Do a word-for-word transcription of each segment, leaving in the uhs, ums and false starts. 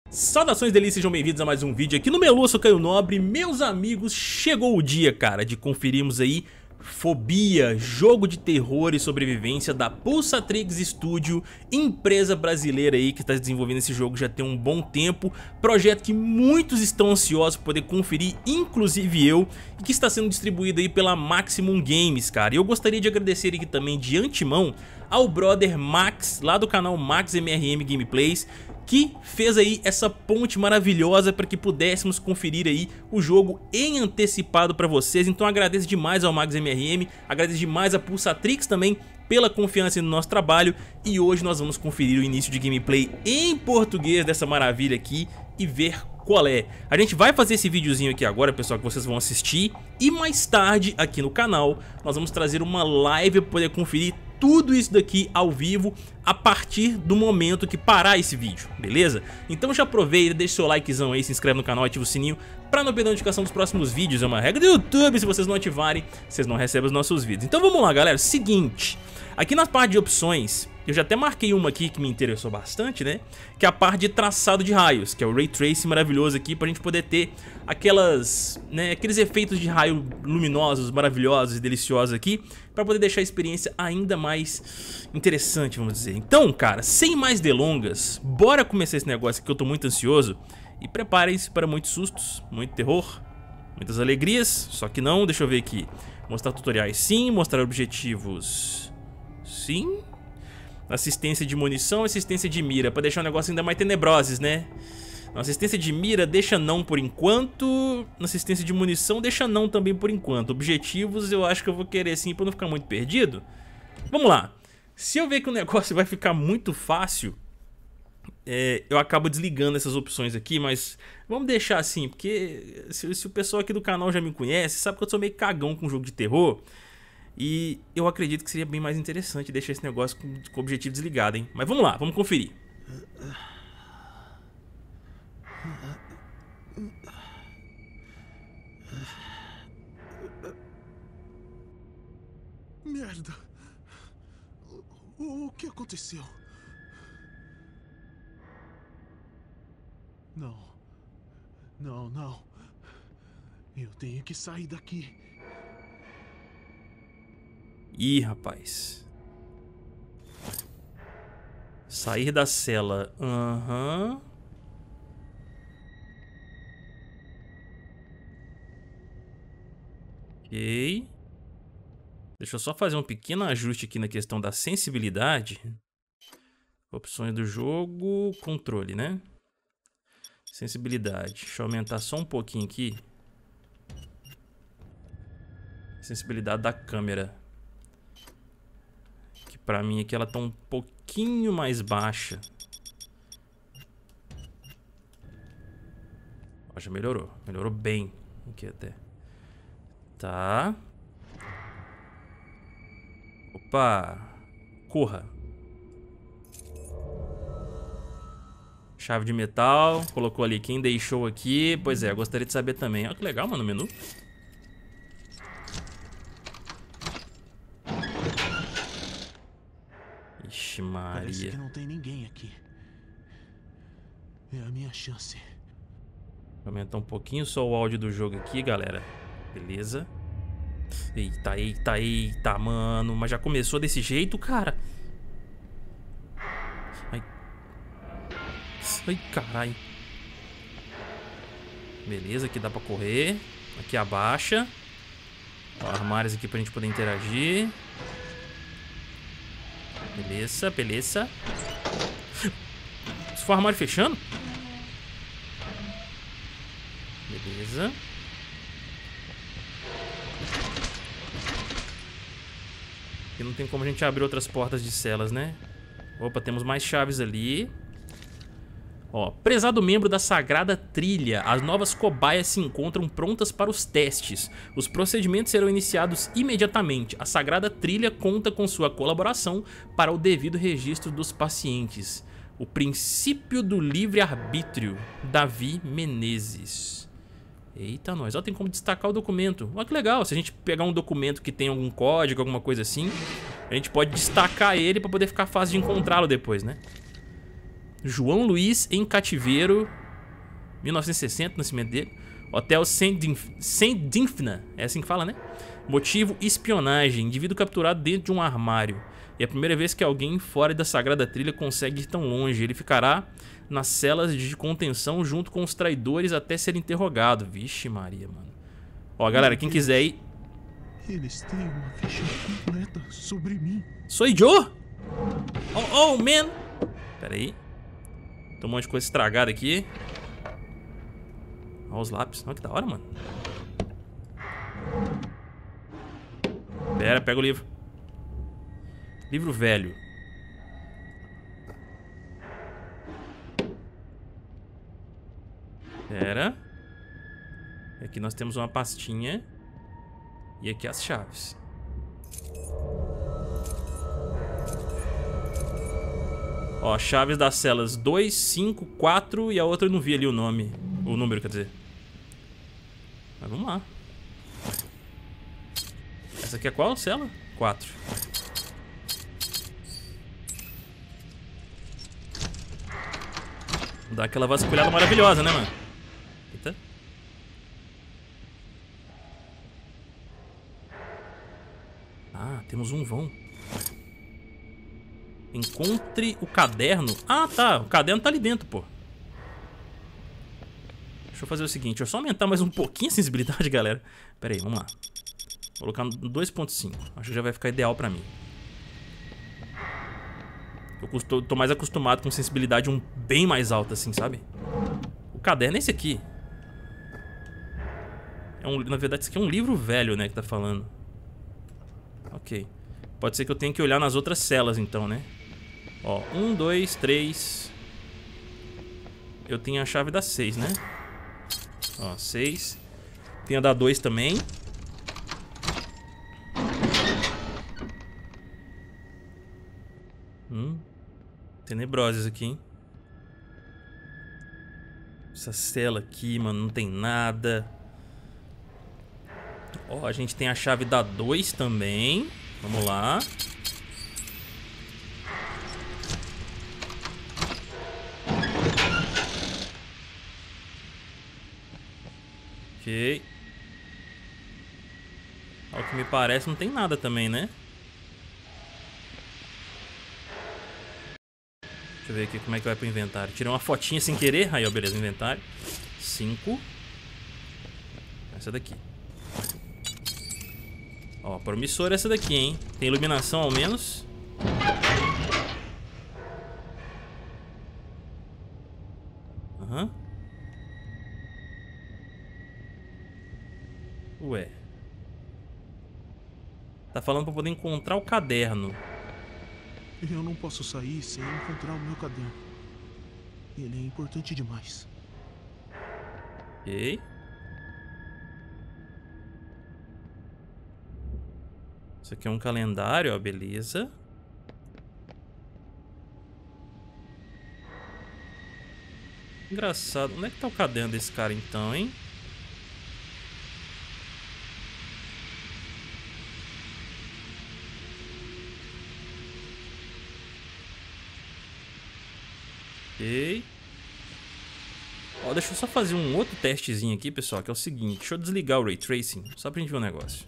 Saudações delícias, sejam bem-vindos a mais um vídeo aqui no Melu, eu sou Caio Nobre. Meus amigos, chegou o dia, cara, de conferirmos aí Fobia, jogo de terror e sobrevivência da Pulsatrix Studio, empresa brasileira aí que está desenvolvendo esse jogo já tem um bom tempo, projeto que muitos estão ansiosos por poder conferir, inclusive eu, e que está sendo distribuído aí pela Maximum Games, cara. E eu gostaria de agradecer aqui também de antemão ao brother Max, lá do canal Max M R M Gameplays, que fez aí essa ponte maravilhosa para que pudéssemos conferir aí o jogo em antecipado para vocês. Então agradeço demais ao Max M R M, agradeço demais a Pulsatrix também pela confiança no nosso trabalho. E hoje nós vamos conferir o início de gameplay em português dessa maravilha aqui e ver qual é. A gente vai fazer esse videozinho aqui agora, pessoal, que vocês vão assistir, e mais tarde aqui no canal nós vamos trazer uma live para poder conferir tudo isso daqui ao vivo a partir do momento que parar esse vídeo, beleza? Então já aproveita, deixa seu likezão aí, se inscreve no canal, ativa o sininho pra não perder a notificação dos próximos vídeos. É uma regra do YouTube, se vocês não ativarem, vocês não recebem os nossos vídeos. Então vamos lá, galera, seguinte, aqui na parte de opções, eu já até marquei uma aqui que me interessou bastante, né? Que é a parte de traçado de raios, que é o Ray Tracing maravilhoso aqui pra gente poder ter aquelas, né, aqueles efeitos de raio luminosos, maravilhosos e deliciosos aqui, pra poder deixar a experiência ainda mais interessante, vamos dizer. Então, cara, sem mais delongas, bora começar esse negócio aqui que eu tô muito ansioso. E preparem-se para muitos sustos, muito terror, muitas alegrias, só que não, deixa eu ver aqui. Mostrar tutoriais sim, mostrar objetivos sim. Assistência de munição, assistência de mira, pra deixar o negócio ainda mais tenebroses, né? Assistência de mira deixa não por enquanto. Assistência de munição deixa não também por enquanto. Objetivos eu acho que eu vou querer sim pra não ficar muito perdido. Vamos lá. Se eu ver que o negócio vai ficar muito fácil, é, eu acabo desligando essas opções aqui, mas vamos deixar assim, porque se, se o pessoal aqui do canal já me conhece, sabe que eu sou meio cagão com jogo de terror. E eu acredito que seria bem mais interessante deixar esse negócio com, com o objetivo desligado, hein? Mas vamos lá, vamos conferir. Merda! O, o que aconteceu? Não. Não, não. Eu tenho que sair daqui. Ih, rapaz. Sair da cela. Aham. Uhum. Ok. Deixa eu só fazer um pequeno ajuste aqui na questão da sensibilidade. Opções do jogo. Controle, né? Sensibilidade. Deixa eu aumentar só um pouquinho aqui. Sensibilidade da câmera. Que pra mim aqui ela tá um pouquinho mais baixa. Ó, já melhorou. Melhorou bem. Aqui até. Tá. Opa. Corra. Chave de metal. Colocou ali quem deixou aqui. Pois é, eu gostaria de saber também. Olha que legal, mano, o menu. Ixi, Maria. Parece que não tem ninguém aqui. É a minha chance. Vou aumentar um pouquinho só o áudio do jogo aqui, galera. Beleza. Eita, eita, eita, mano. Mas já começou desse jeito, cara. Ai. Ai, caralho. Beleza, aqui dá pra correr. Aqui abaixa. Ó, armários aqui pra gente poder interagir. Beleza, beleza. Se for armário fechando. Beleza. Aqui não tem como a gente abrir outras portas de celas, né? Opa, temos mais chaves ali. Ó, prezado membro da Sagrada Trilha, as novas cobaias se encontram prontas para os testes. Os procedimentos serão iniciados imediatamente. A Sagrada Trilha conta com sua colaboração para o devido registro dos pacientes. O princípio do livre-arbítrio, Davi Menezes. Eita, nós. Ó, tem como destacar o documento. Ó, que legal. Se a gente pegar um documento que tem algum código, alguma coisa assim, a gente pode destacar ele para poder ficar fácil de encontrá-lo depois, né? João Luiz em cativeiro. mil novecentos e sessenta, nascimento dele. Hotel Saint-Dymphna, é assim que fala, né? Motivo, espionagem. Indivíduo capturado dentro de um armário. É a primeira vez que alguém fora da Sagrada Trilha consegue ir tão longe. Ele ficará nas celas de contenção junto com os traidores até ser interrogado. Vixe Maria, mano. Ó, galera, quem quiser ir... Eles têm uma ficha completa sobre mim. Sou Joe? Oh, oh, man. Pera aí. Tem um monte de coisa estragada aqui. Olha os lápis. Olha que da hora, mano. Pera, pega o livro. Livro velho. Pera. Aqui nós temos uma pastinha. E aqui as chaves. Ó, chaves das celas dois, cinco, quatro e a outra eu não vi ali o nome. O número, quer dizer. Mas vamos lá. Essa aqui é qual cela? quatro. Dá aquela vasculhada maravilhosa, né, mano? Eita. Ah, temos um vão. Encontre o caderno. Ah, tá. O caderno tá ali dentro, pô. Deixa eu fazer o seguinte. Deixa eu só aumentar mais um pouquinho a sensibilidade, galera. Pera aí, vamos lá. Vou colocar no dois ponto cinco. Acho que já vai ficar ideal pra mim. Eu tô, tô mais acostumado com sensibilidade um bem mais alta, assim, sabe? O caderno é esse aqui. É um, na verdade, isso aqui é um livro velho, né, que tá falando. Ok. Pode ser que eu tenha que olhar nas outras celas, então, né? Ó, um, dois, três. Eu tenho a chave da seis, né? Ó, seis. Tem a da dois também. Hum. Tenebrosas aqui, hein? Essa cela aqui, mano, não tem nada. Ó, a gente tem a chave da dois também. Vamos lá. Ok. Ao que me parece, não tem nada também, né? Deixa eu ver aqui como é que vai pro inventário. Tirei uma fotinha sem querer. Aí, ó, beleza, inventário. cinco. Essa daqui. Ó, promissora essa daqui, hein? Tem iluminação ao menos. Aham. Ué. Tá falando pra poder encontrar o caderno. Eu não posso sair sem encontrar o meu caderno. Ele é importante demais. Ok. Isso aqui é um calendário, ó, beleza. Engraçado. Onde é que tá o caderno desse cara então, hein? Ok. Ó, deixa eu só fazer um outro testezinho aqui, pessoal, que é o seguinte. Deixa eu desligar o Ray Tracing, só pra gente ver um negócio.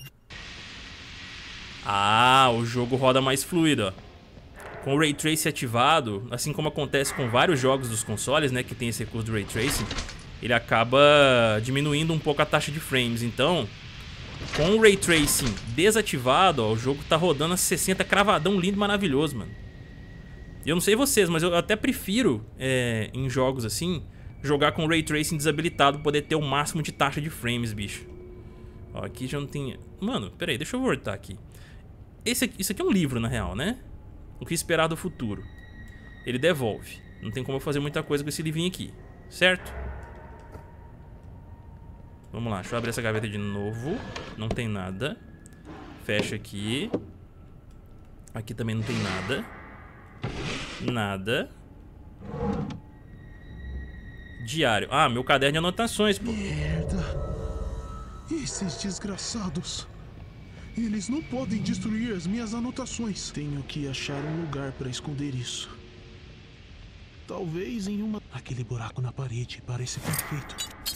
Ah, o jogo roda mais fluido, ó. Com o Ray Tracing ativado, assim como acontece com vários jogos dos consoles, né, que tem esse recurso do Ray Tracing, ele acaba diminuindo um pouco a taxa de frames. Então, com o Ray Tracing desativado, ó, o jogo tá rodando a sessenta cravadão, lindo e maravilhoso, mano. E eu não sei vocês, mas eu até prefiro, é, em jogos assim, jogar com o Ray Tracing desabilitado pra poder ter o máximo de taxa de frames, bicho. Ó, aqui já não tem... Mano, peraí, deixa eu voltar aqui. Esse aqui, isso aqui é um livro, na real, né? O que esperar do futuro. Ele devolve. Não tem como eu fazer muita coisa com esse livrinho aqui, certo? Vamos lá, deixa eu abrir essa gaveta de novo. Não tem nada. Fecha aqui. Aqui também não tem nada. Nada. Diário. Ah, meu caderno de anotações, pô. Merda. Esses desgraçados. Eles não podem destruir as minhas anotações. Tenho que achar um lugar para esconder isso. Talvez em uma... Aquele buraco na parede parece perfeito.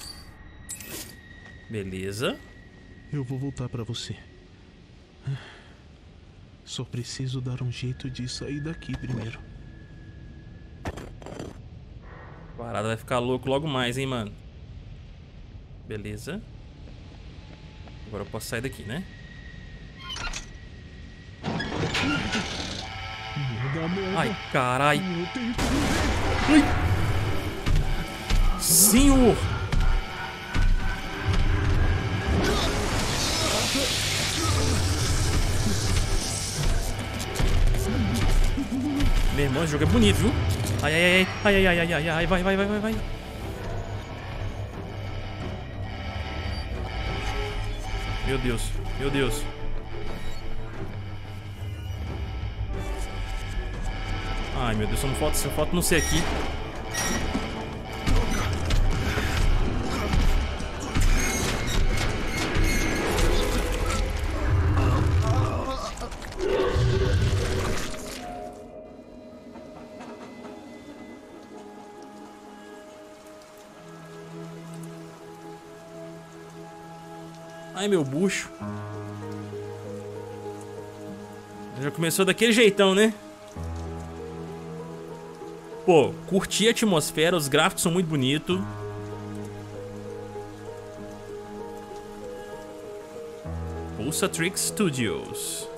Beleza. Eu vou voltar pra você. Só preciso dar um jeito de sair daqui primeiro. A parada vai ficar louco logo mais, hein, mano. Beleza. Agora eu posso sair daqui, né? Merda, merda. Ai, carai. Eu tenho que morrer. Ai. Senhor. Meu irmão, esse jogo é bonito, viu? Ai, ai, ai, ai, ai, ai, ai, ai, vai, vai, vai, vai, vai. Meu Deus, meu Deus. Ai, meu Deus, só não falta, só falta não ser aqui. Ai, meu bucho. Já começou daquele jeitão, né? Pô, curti a atmosfera, os gráficos são muito bonitos. Pulsatrix Studios.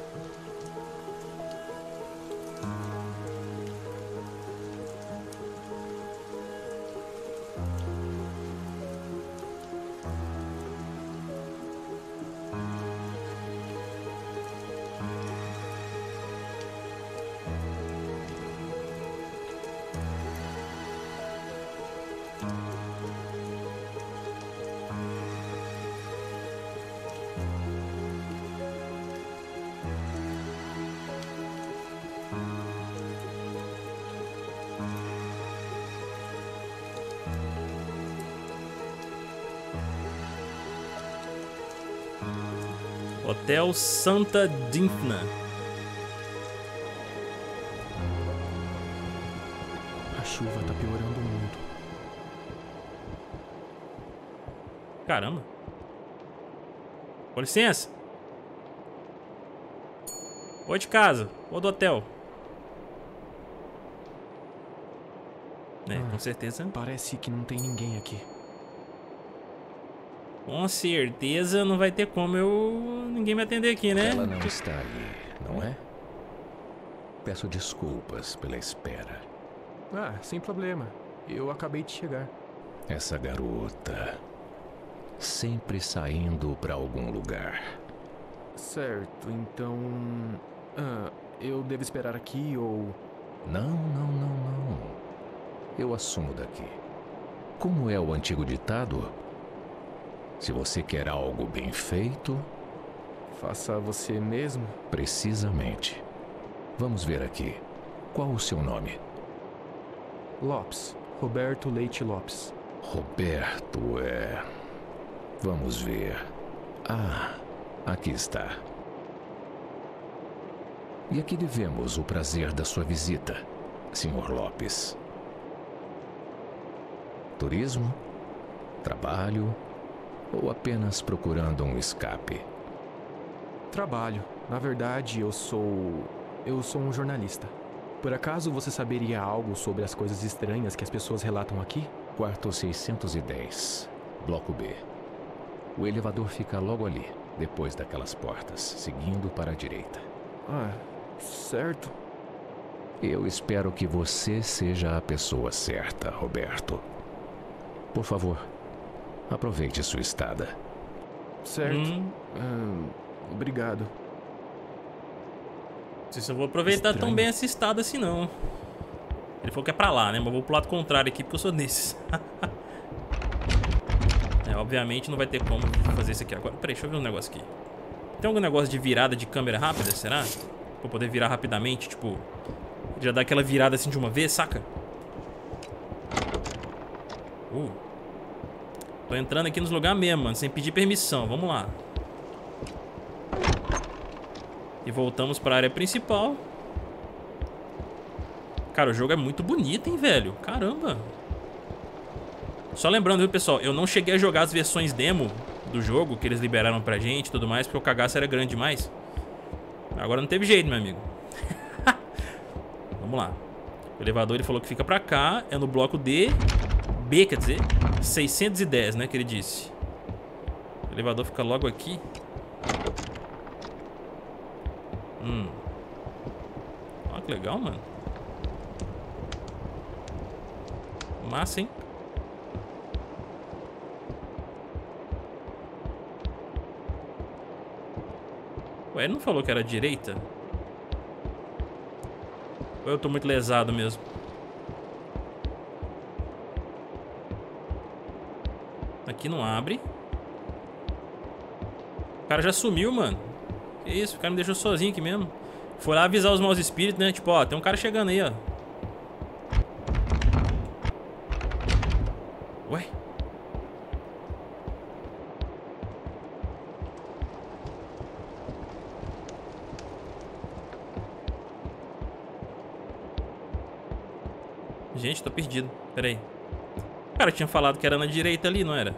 Hotel Santa Dymphna. A chuva tá piorando muito. Caramba. Com licença. Oi de casa, ou do hotel. É, Ah, com certeza. Parece que não tem ninguém aqui. Com certeza não vai ter como eu... ninguém me atender aqui, né? Ela não está aí, não é? Peço desculpas pela espera. Ah, sem problema. Eu acabei de chegar. Essa garota... sempre saindo para algum lugar. Certo, então... Ah, eu devo esperar aqui ou... Não, não, não, não. Eu assumo daqui. Como é o antigo ditado? Se você quer algo bem feito... Faça você mesmo? Precisamente. Vamos ver aqui. Qual o seu nome? Lopes. Roberto Leite Lopes. Roberto é... Vamos ver. Ah, aqui está. E a que devemos o prazer da sua visita, senhor Lopes? Turismo? Trabalho? Ou apenas procurando um escape? Trabalho. Na verdade, eu sou... Eu sou um jornalista. Por acaso você saberia algo sobre as coisas estranhas que as pessoas relatam aqui? Quarto seiscentos e dez, bloco B. O elevador fica logo ali, depois daquelas portas, seguindo para a direita. Ah, certo. Eu espero que você seja a pessoa certa, Roberto. Por favor, aproveite sua estada. Certo. Hum. Ah, obrigado. Não sei se eu vou aproveitar Estranho. tão bem essa estada assim, não. Ele falou que é pra lá, né? Mas eu vou pro lado contrário aqui, porque eu sou desses. É, obviamente não vai ter como fazer isso aqui agora. Peraí, deixa eu ver um negócio aqui. Tem algum negócio de virada de câmera rápida, será? Pra poder virar rapidamente, tipo... já dar aquela virada assim de uma vez, saca? Uh. Tô entrando aqui nos lugares mesmo, mano, sem pedir permissão. Vamos lá. E voltamos para a área principal. Cara, o jogo é muito bonito, hein, velho? Caramba. Só lembrando, viu, pessoal? Eu não cheguei a jogar as versões demo do jogo que eles liberaram pra gente e tudo mais, porque o cagaço era grande demais. Agora não teve jeito, meu amigo. Vamos lá. O elevador, ele falou que fica pra cá. É no bloco D. B, quer dizer, seiscentos e dez, né, que ele disse. O elevador fica logo aqui. Hum. Olha que legal, mano. Massa, hein? Ué, ele não falou que era direita? Ou eu tô muito lesado mesmo? Aqui não abre. O cara já sumiu, mano. Que isso? O cara me deixou sozinho aqui mesmo. Foi lá avisar os maus espíritos, né? Tipo, ó, tem um cara chegando aí, ó. Ué? Gente, tô perdido. Pera aí. O cara tinha falado que era na direita ali, não era?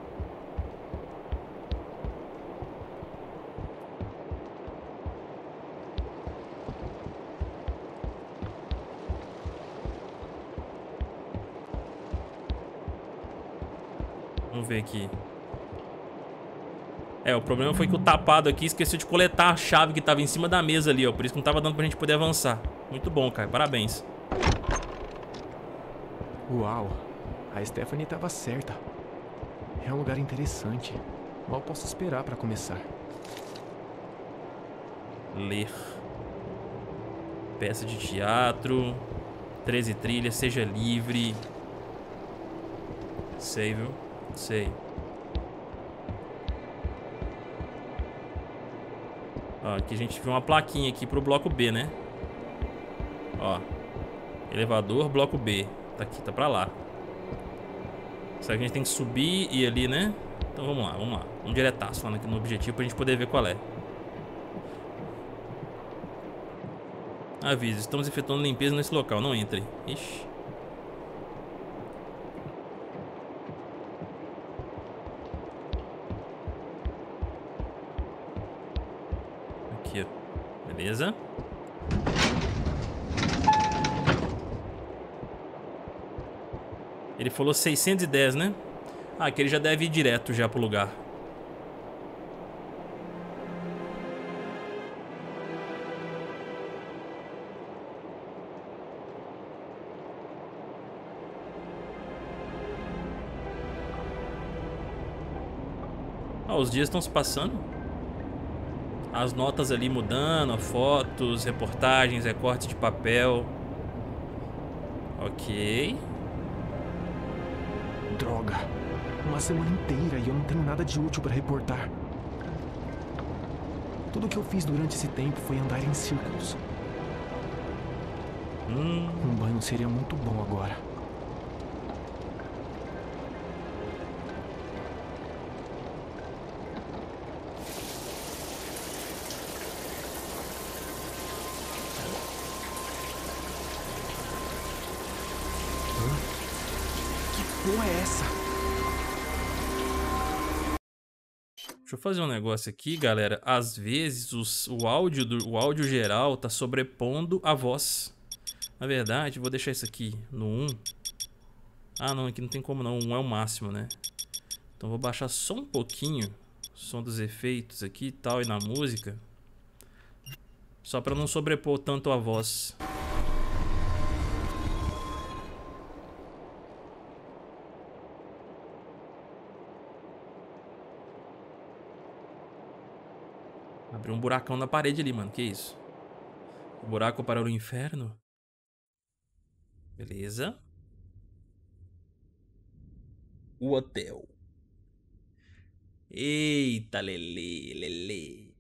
Vamos ver aqui. É, o problema foi que o tapado aqui esqueceu de coletar a chave que tava em cima da mesa ali, ó. Por isso que não tava dando pra gente poder avançar. Muito bom, cara. Parabéns. Uau, a Stephanie estava certa. É um lugar interessante. Mal posso esperar para começar. Ler. Peça de teatro. treze trilhas, seja livre. Sei, viu? Sei. Ó, aqui a gente viu uma plaquinha aqui pro bloco B, né? Ó. Elevador, bloco B. Tá aqui, tá pra lá. Será que a gente tem que subir e ir ali, né? Então vamos lá, vamos lá. Vamos diretaço lá no objetivo pra gente poder ver qual é. Aviso, estamos efetuando limpeza nesse local, não entre. Ixi. Aqui, ó. Beleza. Ele falou seiscentos e dez, né? Ah, que ele já deve ir direto já pro lugar. Ah, os dias estão se passando. As notas ali mudando, fotos, reportagens, recortes de papel. Ok. Droga, uma semana inteira e eu não tenho nada de útil para reportar. Tudo que eu fiz durante esse tempo foi andar em círculos. Hum. Um banho seria muito bom agora. Porra é essa? Deixa eu fazer um negócio aqui, galera. Às vezes os, o, áudio do, o áudio geral tá sobrepondo a voz. Na verdade, vou deixar isso aqui no um. Ah, não, aqui não tem como não. um é o máximo, né? Então vou baixar só um pouquinho o som dos efeitos aqui e tal, e na música. Só pra não sobrepor tanto a voz. Abriu um buracão na parede ali, mano. Que isso? O buraco para o inferno? Beleza. O hotel. Eita, lele, lele.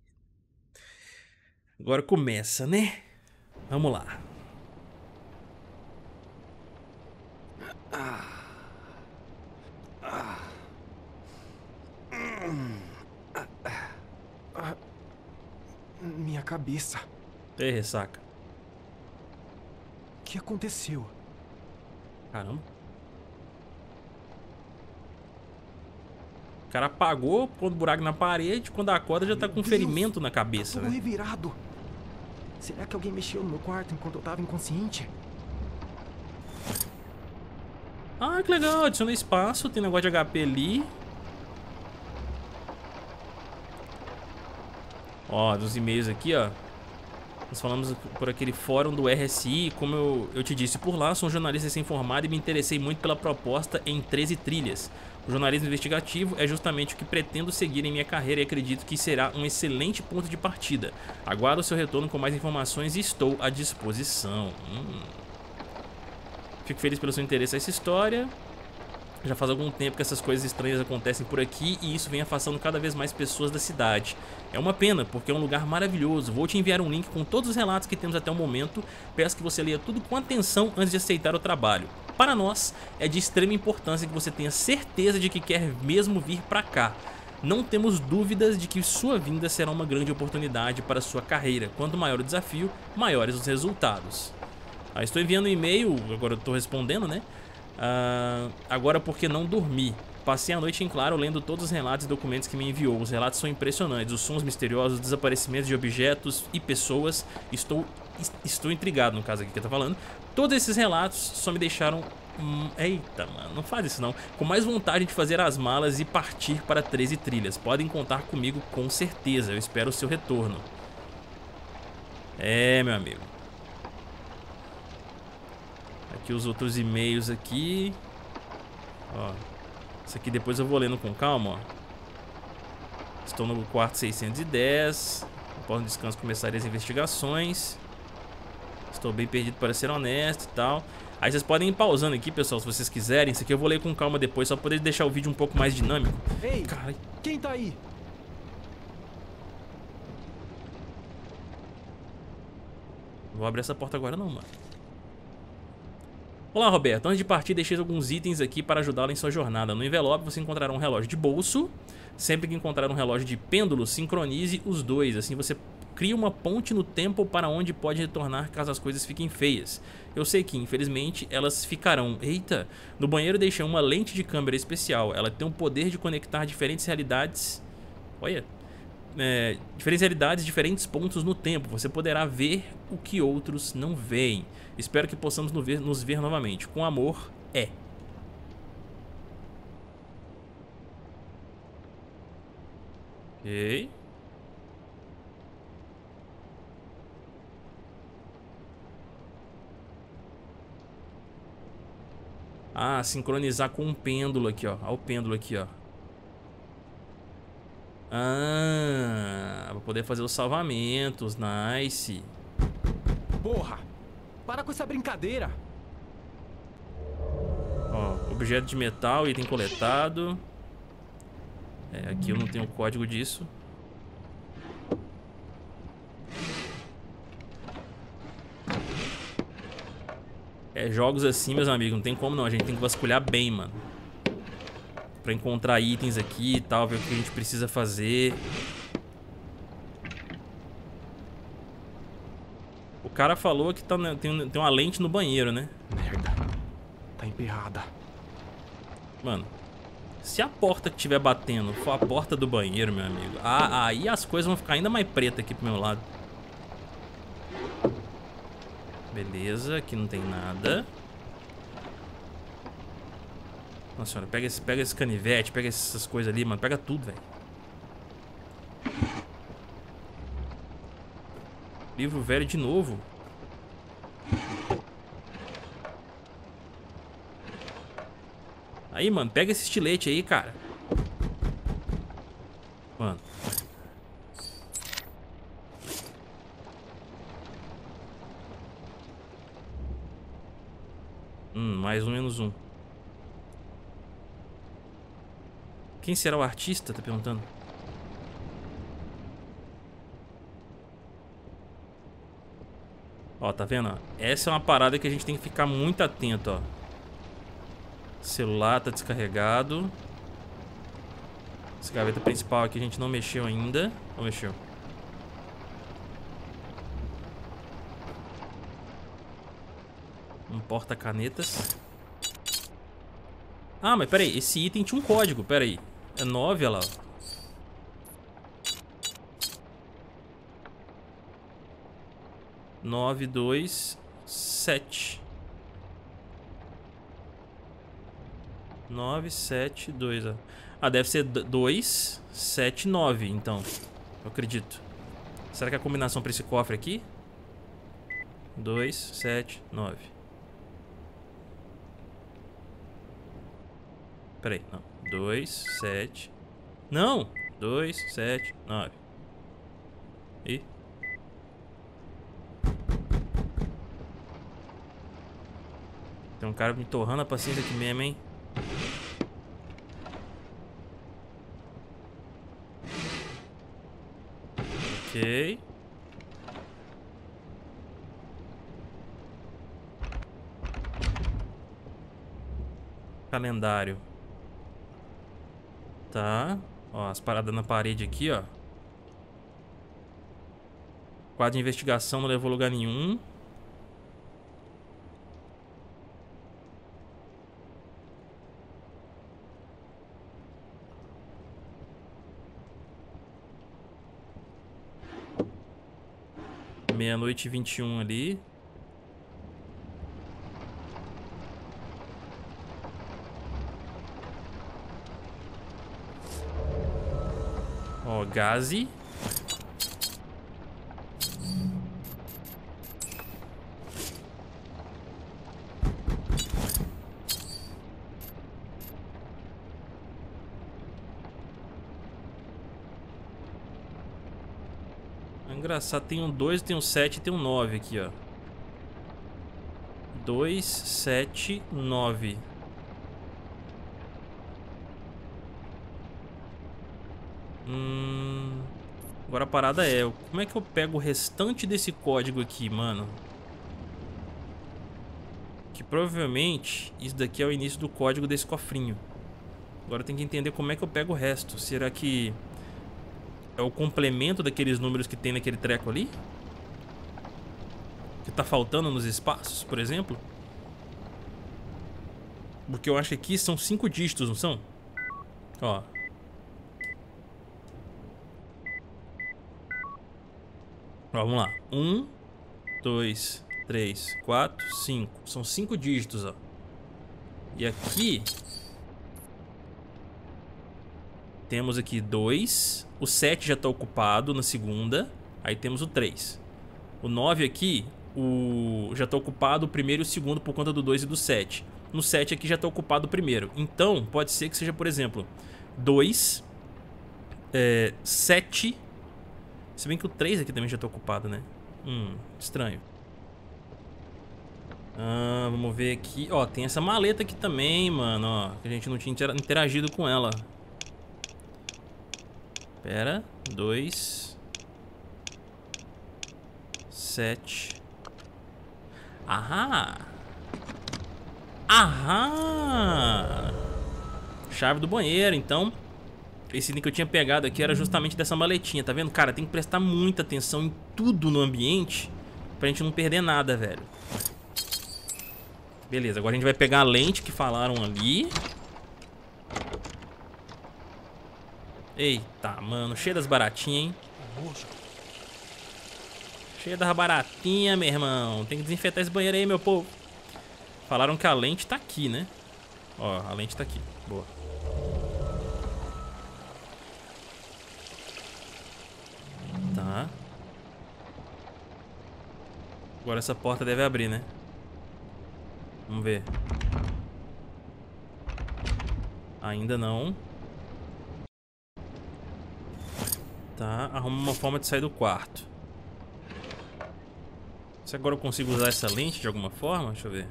Agora começa, né? Vamos lá. Ah. Ah. Hum. Ah. Ah. Minha cabeça. Ei, ressaca. que aconteceu? Caramba. O cara apagou, pondo buraco na parede, quando acorda já tá com um ferimento na cabeça, Tá tudo né? revirado. Será que alguém mexeu no meu quarto enquanto eu tava inconsciente? Ah, que legal, adiciona espaço, tem negócio de H P ali. Ó, dos e-mails aqui, ó. Nós falamos por aquele fórum do R S I. Como eu, eu te disse por lá, sou um jornalista recém-formado e me interessei muito pela proposta em treze trilhas. O jornalismo investigativo é justamente o que pretendo seguir em minha carreira e acredito que será um excelente ponto de partida. Aguardo o seu retorno com mais informações e estou à disposição. Hum. Fico feliz pelo seu interesse nessa história. Já faz algum tempo que essas coisas estranhas acontecem por aqui e isso vem afastando cada vez mais pessoas da cidade. É uma pena, porque é um lugar maravilhoso. Vou te enviar um link com todos os relatos que temos até o momento. Peço que você leia tudo com atenção antes de aceitar o trabalho. Para nós, é de extrema importância que você tenha certeza de que quer mesmo vir para cá. Não temos dúvidas de que sua vinda será uma grande oportunidade para sua carreira. Quanto maior o desafio, maiores os resultados. Ah, estou enviando um e-mail, agora eu estou respondendo, né? Uh, agora porque não dormi. Passei a noite em claro lendo todos os relatos e documentos que me enviou. Os relatos são impressionantes. Os sons misteriosos, desaparecimentos de objetos e pessoas. Estou, estou intrigado no caso aqui que eu tô falando. Todos esses relatos só me deixaram... Hum, eita, mano, não faz isso não. Com mais vontade de fazer as malas e partir para treze trilhas. Podem contar comigo com certeza. Eu espero o seu retorno. É, meu amigo. Aqui os outros e-mails aqui. Ó. Isso aqui depois eu vou lendo com calma, ó. Estou no quarto seiscentos e dez. Após o descanso começarei as investigações. Estou bem perdido para ser honesto e tal. Aí vocês podem ir pausando aqui, pessoal, se vocês quiserem. Isso aqui eu vou ler com calma depois, só para poder deixar o vídeo um pouco mais dinâmico. Ei, Cara, quem tá aí? não vou abrir essa porta agora não, mano. Olá, Roberto. Antes de partir, deixei alguns itens aqui para ajudá-lo em sua jornada. No envelope você encontrará um relógio de bolso. Sempre que encontrar um relógio de pêndulo, sincronize os dois. Assim você cria uma ponte no tempo para onde pode retornar caso as coisas fiquem feias. Eu sei que, infelizmente, elas ficarão. Eita! No banheiro deixei uma lente de câmera especial. Ela tem o poder de conectar diferentes realidades. Olha! É, diferentes realidades, diferentes pontos no tempo. Você poderá ver o que outros não veem. Espero que possamos nos ver, nos ver novamente. Com amor, é. Ok. Ah, sincronizar com um pêndulo aqui, ó. Olha o pêndulo aqui, ó. Ah, vou poder fazer os salvamentos. Nice. Porra! Para com essa brincadeira! Ó, objeto de metal, item coletado. É, aqui eu não tenho o código disso. É, jogos assim, meus amigos, não tem como não. A gente tem que vasculhar bem, mano. Pra encontrar itens aqui e tal, ver o que a gente precisa fazer. O cara falou que tá, tem, tem uma lente no banheiro, né? Merda. Tá emperrada. Mano, se a porta que estiver batendo for a porta do banheiro, meu amigo, ah, aí as coisas vão ficar ainda mais pretas aqui pro meu lado. Beleza, aqui não tem nada. Nossa senhora, pega esse, pega esse canivete, pega essas coisas ali, mano. Pega tudo, velho. Livro velho de novo. Aí, mano, pega esse estilete aí, cara. Mano. Hum, mais um, menos um. Quem será o artista? Tá perguntando. Ó, tá vendo? Essa é uma parada que a gente tem que ficar muito atento, ó. Celular tá descarregado. Essa gaveta principal aqui a gente não mexeu ainda. Ou mexeu? porta-canetas. Ah, mas peraí, esse item tinha um código, peraí. É nove, olha lá. nove, dois, sete. nove, sete, dois, ó. Ah, deve ser dois, sete, nove, então. Eu acredito. Será que a combinação para esse cofre aqui? dois, sete, nove. Pera aí, não. dois, sete. Não! dois, sete, nove. E? Tem um cara me torrando a paciência aqui mesmo, hein? Ok. Calendário. Tá. Ó, as paradas na parede aqui, ó. Quadro de investigação não levou a lugar nenhum. Meia-noite e vinte e um ali. Ó, Gazi. Engraçado, tem um dois, tem um sete e tem um nove aqui, ó. dois, sete, nove. Hum... Agora a parada é, como é que eu pego o restante desse código aqui, mano? Que provavelmente isso daqui é o início do código desse cofrinho. Agora eu tenho que entender como é que eu pego o resto. Será que é o complemento daqueles números que tem naquele treco ali? Que tá faltando nos espaços, por exemplo? Porque eu acho que aqui são cinco dígitos, não são? Ó. Ó, vamos lá. Um, dois, três, quatro, cinco. São cinco dígitos, ó. E aqui temos aqui dois. O sete já está ocupado na segunda. Aí temos o três. O nove aqui, o... já está ocupado o primeiro e o segundo por conta do dois e do sete. No sete aqui já está ocupado o primeiro. Então, pode ser que seja, por exemplo, dois, é, sete. Se bem que o três aqui também já está ocupado, né? Hum, estranho. Ah, vamos ver aqui. Ó, tem essa maleta aqui também, mano. Ó, que a gente não tinha interagido com ela. Pera, dois, sete. Aham. Aham. Chave do banheiro, então. Esse item que eu tinha pegado aqui era justamente dessa maletinha, tá vendo? Cara, tem que prestar muita atenção em tudo no ambiente pra gente não perder nada, velho. Beleza, agora a gente vai pegar a lente que falaram ali. Eita, mano, cheio das baratinhas, hein? Cheio das baratinhas, meu irmão. Tem que desinfetar esse banheiro aí, meu povo. Falaram que a lente tá aqui, né? Ó, a lente tá aqui. Boa. Tá. Agora essa porta deve abrir, né? Vamos ver. Ainda não. Tá, arruma uma forma de sair do quarto. Se agora eu consigo usar essa lente de alguma forma, deixa eu ver.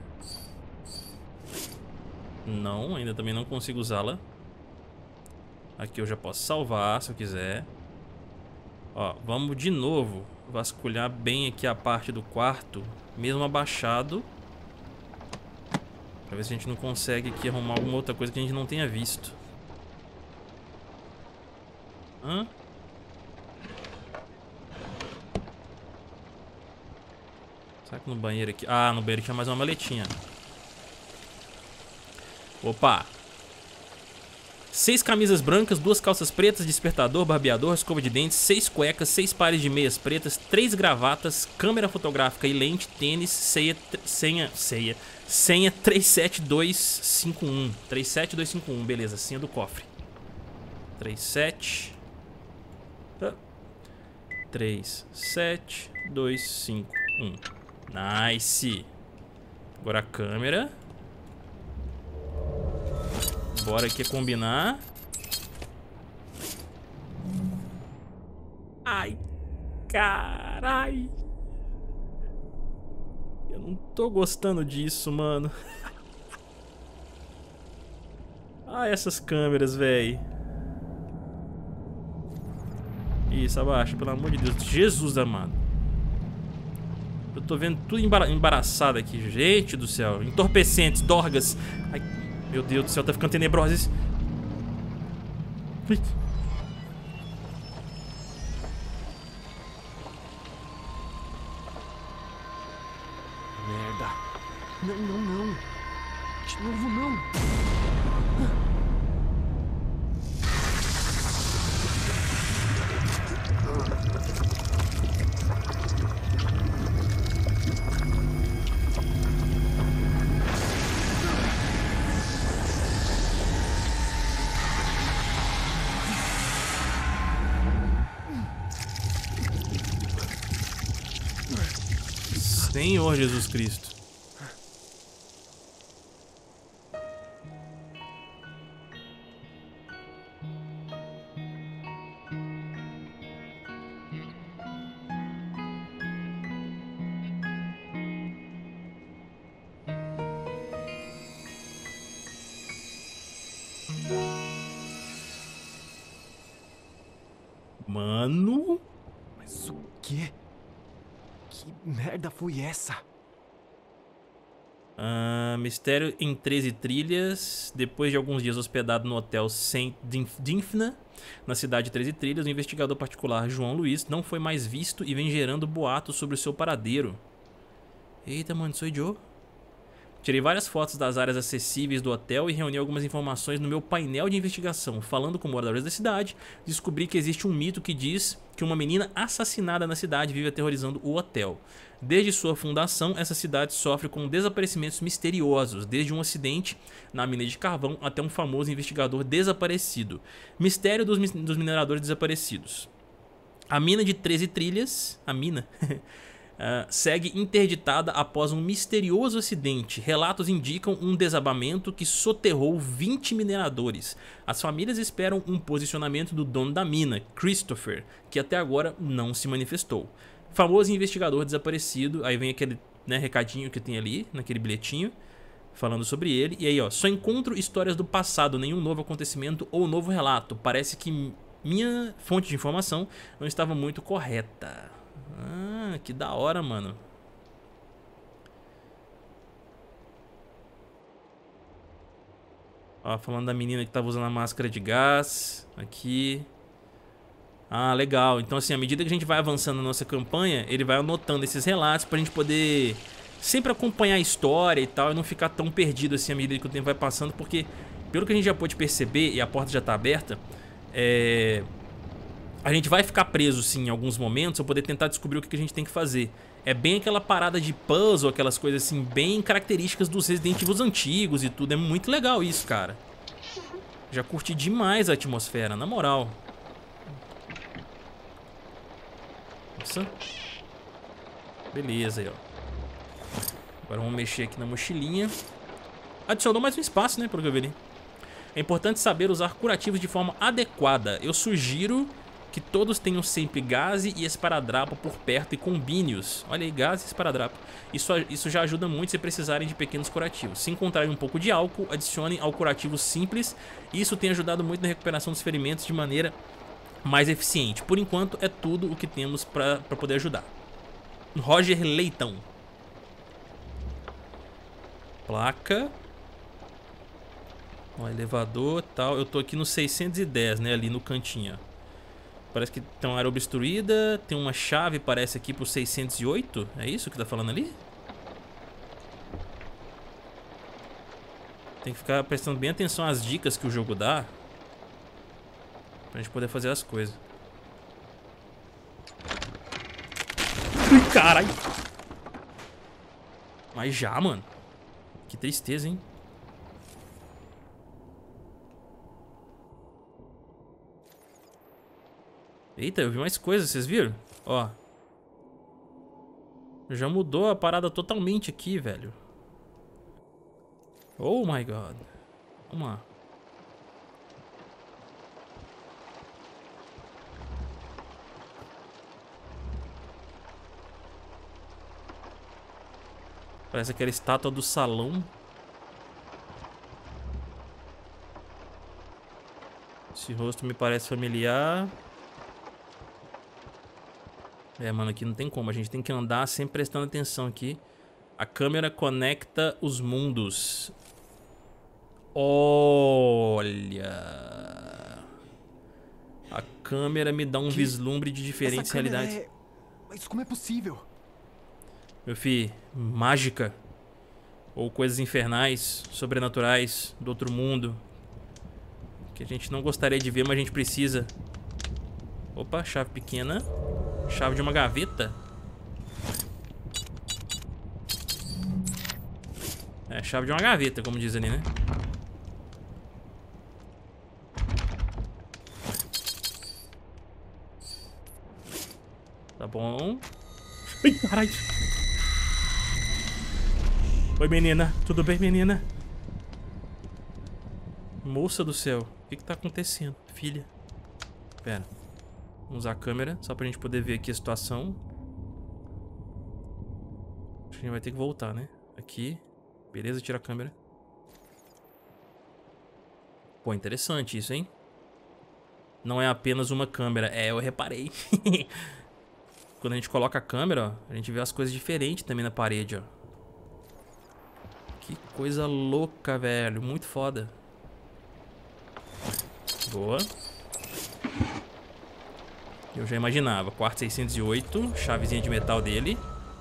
Não, ainda também não consigo usá-la. Aqui eu já posso salvar se eu quiser. Ó, vamos de novo vasculhar bem aqui a parte do quarto, mesmo abaixado, pra ver se a gente não consegue aqui arrumar alguma outra coisa que a gente não tenha visto. Será que no banheiro aqui... Ah, no banheiro tinha mais uma maletinha. Opa. Seis camisas brancas, duas calças pretas, despertador, barbeador, escova de dentes, seis cuecas, seis pares de meias pretas, três gravatas, câmera fotográfica e lente, tênis, ceia, senha, ceia, senha três sete dois cinco um. três sete dois cinco um, beleza, senha do cofre. três sete... três sete dois cinco um. Nice. Agora a câmera. Bora aqui combinar. Ai, carai. Eu não tô gostando disso, mano. Ah, essas câmeras, véi. Isso, abaixa, pelo amor de Deus. Jesus amado. Eu tô vendo tudo embara embaraçado aqui. Gente do céu. Entorpecentes, dorgas. Ai, meu Deus do céu, tá ficando tenebroso isso. Merda. Não, não, não. De novo, não. Senhor Jesus Cristo. Mano, Mas o quê? Que merda foi essa? Ah, mistério em treze trilhas. Depois de alguns dias hospedado no hotel Saint Dymphna, na cidade de treze trilhas, o investigador particular João Luiz não foi mais visto e vem gerando boatos sobre o seu paradeiro. Eita, mano, sou Joe. Tirei várias fotos das áreas acessíveis do hotel e reuni algumas informações no meu painel de investigação. Falando com moradores da cidade, descobri que existe um mito que diz que uma menina assassinada na cidade vive aterrorizando o hotel. Desde sua fundação, essa cidade sofre com desaparecimentos misteriosos, desde um acidente na mina de carvão até um famoso investigador desaparecido. Mistério dos, dos mineradores desaparecidos. A mina de treze trilhas... A mina... Uh, segue interditada após um misterioso acidente. Relatos indicam um desabamento que soterrou vinte mineradores. As famílias esperam um posicionamento do dono da mina, Christopher, que até agora não se manifestou. Famoso investigador desaparecido. Aí vem aquele, né, recadinho que tem ali, naquele bilhetinho, falando sobre ele. E aí, ó, só encontro histórias do passado, nenhum novo acontecimento ou novo relato. Parece que minha fonte de informação não estava muito correta. Ah, que da hora, mano. Ó, falando da menina que tava usando a máscara de gás. Aqui. Ah, legal. Então assim, à medida que a gente vai avançando na nossa campanha, ele vai anotando esses relatos pra gente poder sempre acompanhar a história e tal, e não ficar tão perdido assim à medida que o tempo vai passando. Porque, pelo que a gente já pôde perceber, e a porta já tá aberta, é... a gente vai ficar preso sim em alguns momentos pra poder tentar descobrir o que a gente tem que fazer. É bem aquela parada de puzzle, aquelas coisas assim bem características dos Resident Evil antigos e tudo. É muito legal isso, cara. Já curti demais a atmosfera, na moral. Nossa. Beleza aí, ó. Agora vamos mexer aqui na mochilinha. Adicionou mais um espaço, né, pelo que eu vi ali. É importante saber usar curativos de forma adequada. Eu sugiro que todos tenham sempre gás e esparadrapo por perto e combine-os. Olha aí, gás e esparadrapo. Isso, isso já ajuda muito se precisarem de pequenos curativos. Se encontrarem um pouco de álcool, adicionem ao curativo simples. Isso tem ajudado muito na recuperação dos ferimentos de maneira mais eficiente. Por enquanto, é tudo o que temos para poder ajudar. Roger Leitão. Placa. Ó, elevador e tal. Eu tô aqui no seiscentos e dez, né? Ali no cantinho. Parece que tem uma área obstruída. Tem uma chave, parece aqui, pro seiscentos e oito. É isso que tá falando ali? Tem que ficar prestando bem atenção às dicas que o jogo dá pra gente poder fazer as coisas. Ai, caralho. Mas já, mano. Que tristeza, hein? Eita, eu vi mais coisas, vocês viram? Ó. Já mudou a parada totalmente aqui, velho. Oh my god. Vamos lá. Parece aquela estátua do salão. Esse rosto me parece familiar. É, mano, aqui não tem como. A gente tem que andar sempre prestando atenção aqui. A câmera conecta os mundos. Olha. A câmera me dá um que? vislumbre de diferentes realidades. É... Mas como é possível? Meu filho, mágica. Ou coisas infernais, sobrenaturais, do outro mundo. Que a gente não gostaria de ver, mas a gente precisa. Opa, chave pequena. Chave de uma gaveta. É, chave de uma gaveta, como diz ali, né? Tá bom. Ai, caralho. Oi, menina. Tudo bem, menina? Moça do céu. O que que tá acontecendo, filha? Pera. Vamos usar a câmera, só pra gente poder ver aqui a situação. Acho que a gente vai ter que voltar, né? Aqui. Beleza, tira a câmera. Pô, interessante isso, hein? Não é apenas uma câmera. É, eu reparei. Quando a gente coloca a câmera, ó, a gente vê as coisas diferentes também na parede, ó. Que coisa louca, velho. Muito foda. Boa. Eu já imaginava. Quarto seiscentos e oito. Chavezinha de metal dele.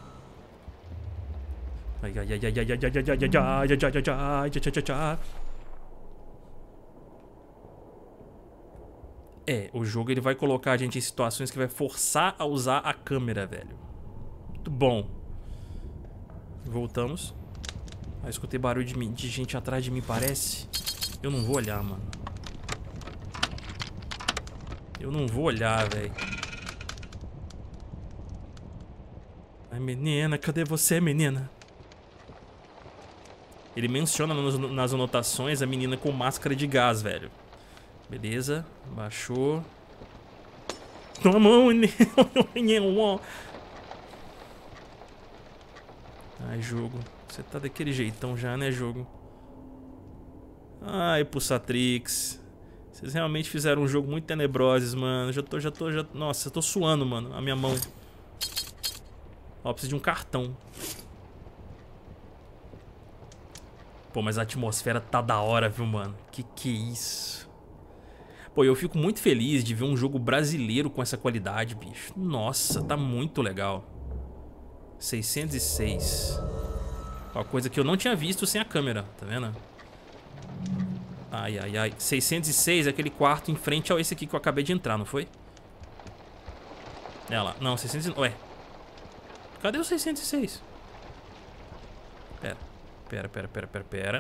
Ai, ai, ai, ai, ai, ai, ai, ai, ai, ai, ai, ai, ai, ai. É, o jogo ele vai colocar a gente em situações que vai forçar a usar a câmera, velho. Muito bom. Voltamos. Ah, escutei barulho de, mim, de gente atrás de mim, parece. Eu não vou olhar, mano. Eu não vou olhar, velho. Ai, menina, cadê você, menina? Ele menciona nas anotações a menina com máscara de gás, velho. Beleza, baixou. Toma, ai, jogo. Você tá daquele jeitão já, né, jogo? Ai, Pulsatrix. Vocês realmente fizeram um jogo muito tenebroso, mano. Já tô, já tô, já... Nossa, eu tô suando, mano, a minha mão. Ó, preciso de um cartão. Pô, mas a atmosfera tá da hora, viu, mano? Que que é isso? Pô, eu fico muito feliz de ver um jogo brasileiro com essa qualidade, bicho. Nossa, tá muito legal. seiscentos e seis. Uma coisa que eu não tinha visto sem a câmera, tá vendo? Ai, ai, ai. seiscentos e seis é aquele quarto em frente ao esse aqui que eu acabei de entrar, não foi? É lá. Não, seiscentos e nove. Ué. Cadê o seiscentos e seis? Pera. Pera, pera, pera, pera, pera.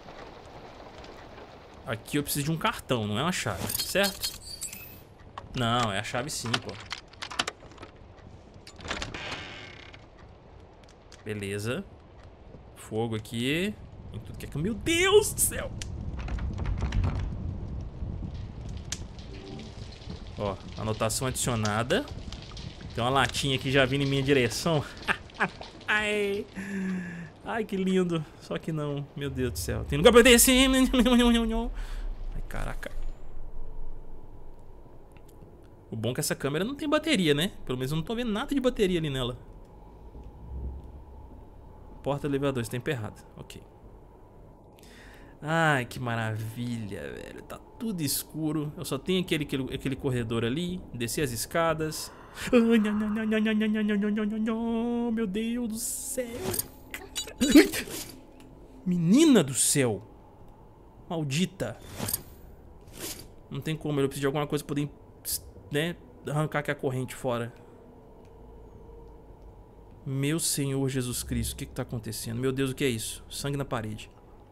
Aqui eu preciso de um cartão, não é uma chave, certo? Não, é a chave sim, pô. Beleza. Fogo aqui. Em tudo que é... Meu Deus do céu! Ó, anotação adicionada. Tem uma latinha aqui já vindo em minha direção. Ai... Ai, que lindo. Só que não. Meu Deus do céu. Tem lugar pra descer. Ai, caraca. O bom é que essa câmera não tem bateria, né? Pelo menos eu não tô vendo nada de bateria ali nela. Porta do elevador está emperrada. Ok. Ai, que maravilha, velho. Tá tudo escuro. Eu só tenho aquele, aquele, aquele corredor ali. Descer as escadas. Meu Deus do céu. Menina do céu. Maldita. Não tem como, eu preciso de alguma coisa pra poder, né, arrancar aqui a corrente fora. Meu Senhor Jesus Cristo, o que que tá acontecendo? Meu Deus, o que é isso? Sangue na parede.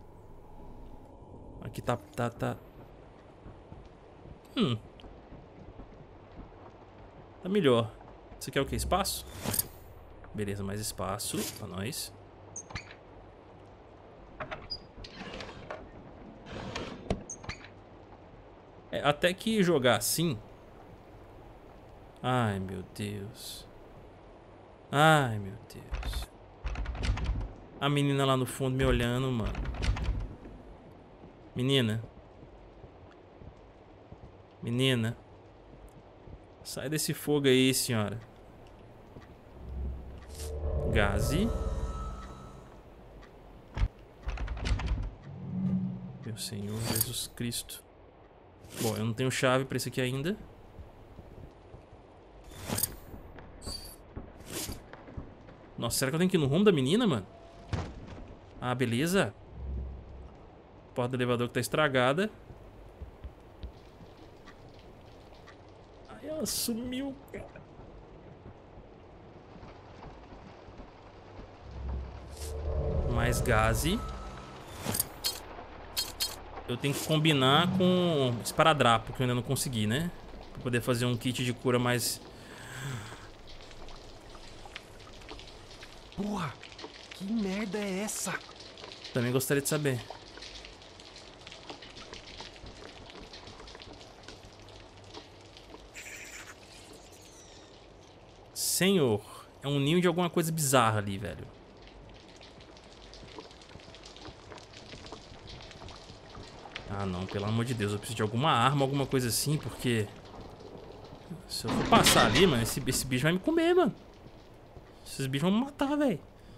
Aqui tá, tá, tá... Hum. Tá melhor. Isso aqui é o que? Espaço? Beleza, mais espaço pra nós. É, até que jogar assim... Ai, meu Deus. Ai, meu Deus. A menina lá no fundo me olhando, mano. Menina. Menina. Sai desse fogo aí, senhora. Gaze. Meu Senhor Jesus Cristo. Bom, eu não tenho chave pra esse aqui ainda. Nossa, será que eu tenho que ir no rumo da menina, mano? Ah, beleza. Porta do elevador que tá estragada. Ai, ela sumiu, cara. Mais gaze. Eu tenho que combinar com esparadrapo, que eu ainda não consegui, né? Pra poder fazer um kit de cura mais... Porra, que merda é essa? Também gostaria de saber. Senhor, é um ninho de alguma coisa bizarra ali, velho. Ah, não, pelo amor de Deus, eu preciso de alguma arma, alguma coisa assim, porque... Se eu for passar ali, mano, esse, esse bicho vai me comer, mano. Esses bichos vão me matar, velho.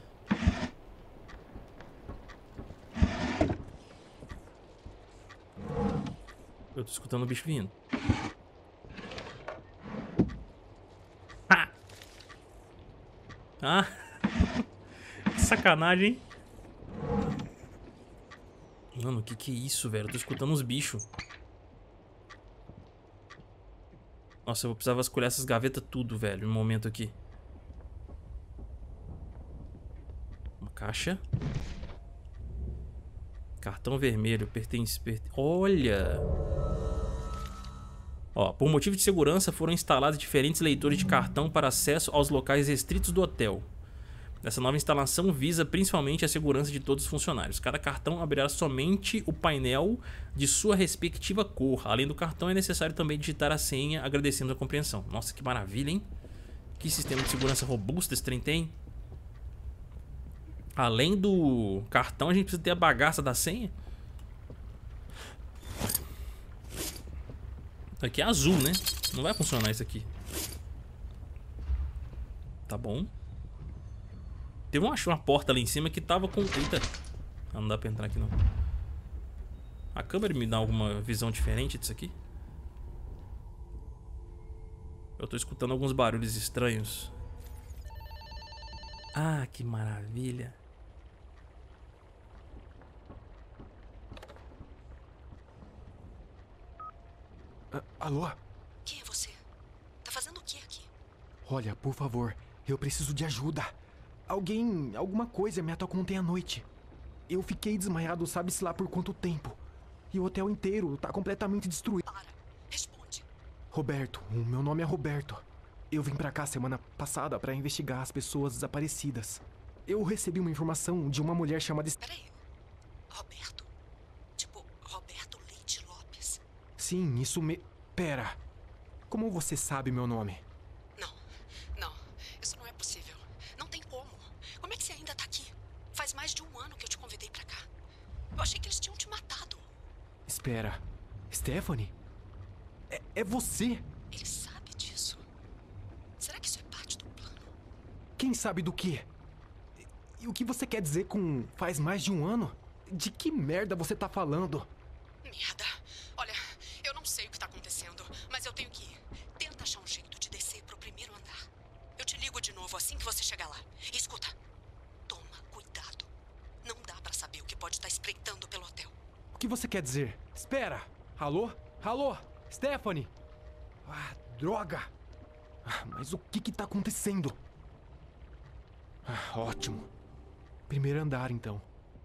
Eu tô escutando o bicho vindo. Ah! Ah! Que sacanagem, hein? Mano, o que que é isso, velho? Eu tô escutando uns bichos. Nossa, eu vou precisar vasculhar essas gavetas tudo, velho, no momento aqui. Uma caixa. Cartão vermelho, pertence... pertence... Olha! Ó, por motivo de segurança foram instalados diferentes leitores de cartão para acesso aos locais restritos do hotel. Essa nova instalação visa principalmente a segurança de todos os funcionários. Cada cartão abrirá somente o painel de sua respectiva cor. Além do cartão, é necessário também digitar a senha, agradecendo a compreensão. Nossa, que maravilha, hein? Que sistema de segurança robusto esse trem tem. Além do cartão, a gente precisa ter a bagaça da senha. Aqui é azul, né? Não vai funcionar isso aqui. Tá bom. Teve uma, uma porta lá em cima que tava com... Eita. Ah, não dá pra entrar aqui, não. A câmera me dá alguma visão diferente disso aqui? Eu tô escutando alguns barulhos estranhos. Ah, que maravilha. Ah, alô? Quem é você? Tá fazendo o que aqui? Olha, por favor, eu preciso de ajuda. Alguém, alguma coisa me atacou ontem à noite. Eu fiquei desmaiado, sabe-se lá por quanto tempo. E o hotel inteiro tá completamente destruído. Para, responde. Roberto, o meu nome é Roberto. Eu vim pra cá semana passada pra investigar as pessoas desaparecidas. Eu recebi uma informação de uma mulher chamada... Peraí, Roberto? Tipo, Roberto Leite Lopes? Sim, isso me... Pera. Como você sabe meu nome? Não, não, isso não é possível. Não tem como. Como é que você ainda tá aqui? Faz mais de um ano que eu te convidei pra cá. Eu achei que eles tinham te matado. Espera. Stephanie? É, é você? Ele sabe disso. Será que isso é parte do plano? Quem sabe do quê? E o que você quer dizer com faz mais de um ano? De que merda você tá falando? Merda. Olha, eu não sei o que tá acontecendo, mas eu tenho que ir. Tenta achar um jeito de descer pro primeiro andar. Eu te ligo de novo assim que você chegar lá. E escuta, toma cuidado. Não dá pra saber o que pode estar espreitando pelo hotel. O que você quer dizer? Espera! Alô? Alô? Stephanie? Ah, droga! Ah, mas o que que tá acontecendo? Ah, ótimo. Primeiro andar, então.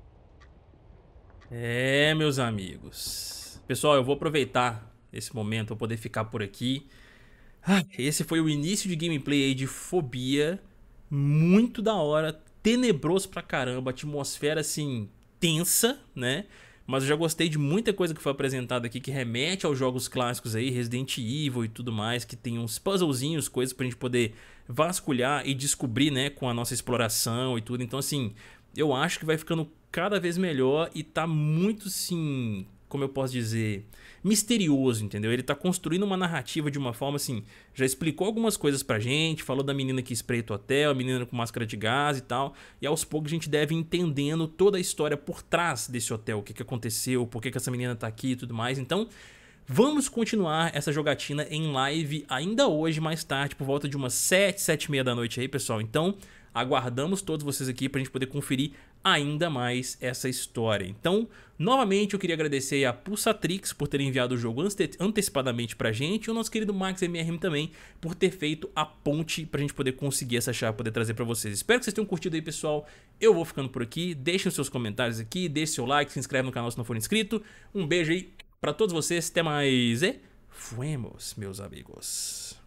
É, meus amigos. Pessoal, eu vou aproveitar esse momento para poder ficar por aqui. Ah, esse foi o início de gameplay aí de Fobia. Muito da hora, tenebroso pra caramba, atmosfera assim, tensa, né? Mas eu já gostei de muita coisa que foi apresentada aqui, que remete aos jogos clássicos aí, Resident Evil e tudo mais, que tem uns puzzlezinhos, coisas pra gente poder vasculhar e descobrir, né, com a nossa exploração e tudo. Então assim, eu acho que vai ficando cada vez melhor e tá muito, assim, como eu posso dizer, misterioso, entendeu? Ele tá construindo uma narrativa de uma forma assim, já explicou algumas coisas pra gente, falou da menina que espreita o hotel, a menina com máscara de gás e tal, e aos poucos a gente deve ir entendendo toda a história por trás desse hotel, o que que aconteceu, por que que essa menina tá aqui e tudo mais. Então, vamos continuar essa jogatina em live ainda hoje, mais tarde, por volta de umas sete, sete e meia da noite aí, pessoal. Então, aguardamos todos vocês aqui pra gente poder conferir ainda mais essa história. Então, novamente eu queria agradecer a Pulsatrix por ter enviado o jogo ante antecipadamente pra gente, e o nosso querido Max M R M também por ter feito a ponte pra gente poder conseguir essa chave, poder trazer pra vocês. Espero que vocês tenham curtido aí, pessoal. Eu vou ficando por aqui, deixem os seus comentários aqui, deixe seu like, se inscreve no canal se não for inscrito. Um beijo aí pra todos vocês, até mais e fuemos, meus amigos.